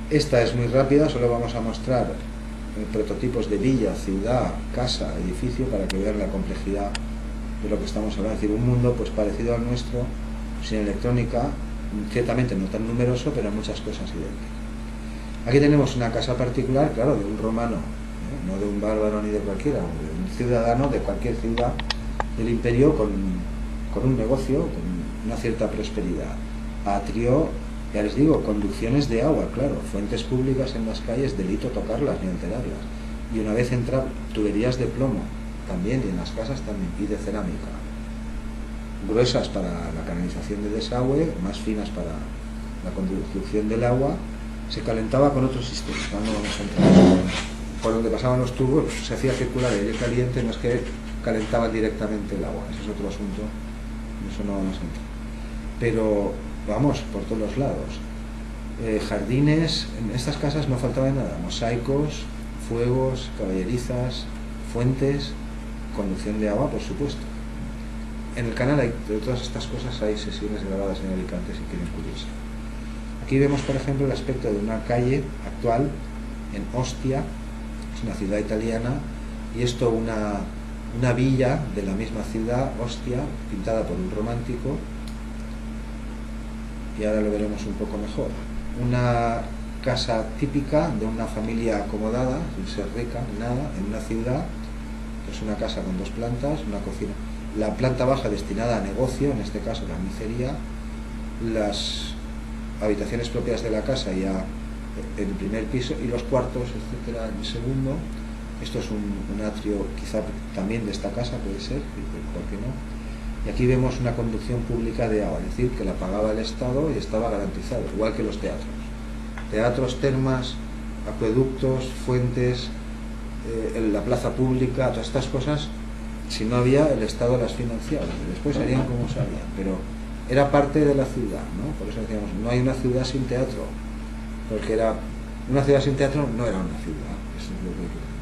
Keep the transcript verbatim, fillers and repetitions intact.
Esta es muy rápida, solo vamos a mostrar eh, prototipos de villa, ciudad, casa, edificio, para que vean la complejidad de lo que estamos hablando. Es decir, un mundo pues parecido al nuestro, sin electrónica, ciertamente no tan numeroso, pero muchas cosas idénticas. Aquí tenemos una casa particular, claro, de un romano, ¿eh? No de un bárbaro ni de cualquiera, de un ciudadano de cualquier ciudad del imperio con, con un negocio, con una cierta prosperidad. Atrio, ya les digo, conducciones de agua, claro, fuentes públicas en las calles, delito tocarlas ni alterarlas. Y una vez entra, tuberías de plomo también, y en las casas también, y de cerámica. Gruesas para la canalización de desagüe, más finas para la conducción del agua. Se calentaba con otros sistemas, no vamos a entrar. Por donde pasaban los tubos se hacía circular el aire caliente, no es que calentaban directamente el agua, ese es otro asunto, eso no vamos a entrar. Pero vamos, por todos los lados. Eh, jardines, en estas casas no faltaba nada, mosaicos, fuegos, caballerizas, fuentes, conducción de agua, por supuesto. En el canal hay, de todas estas cosas hay sesiones grabadas en Alicante si quieren curiosar. Aquí vemos, por ejemplo, el aspecto de una calle actual en Ostia, es una ciudad italiana, y esto una, una villa de la misma ciudad, Ostia, pintada por un romántico, y ahora lo veremos un poco mejor. Una casa típica de una familia acomodada, sin ser rica, nada, en una ciudad, es una casa con dos plantas, una cocina. La planta baja destinada a negocio, en este caso la miseria, las habitaciones propias de la casa ya en el primer piso y los cuartos, etcétera, en el segundo. Esto es un, un atrio quizá también de esta casa, puede ser, ¿por qué no? Y aquí vemos una conducción pública de agua, es decir, que la pagaba el Estado y estaba garantizado, igual que los teatros. Teatros, termas, acueductos, fuentes, eh, la plaza pública, todas estas cosas, si no había, el Estado las financiaba, y después harían como sabían, pero era parte de la ciudad, ¿no? Por eso decíamos, no hay una ciudad sin teatro, porque era una ciudad sin teatro no era una ciudad, eso es lo que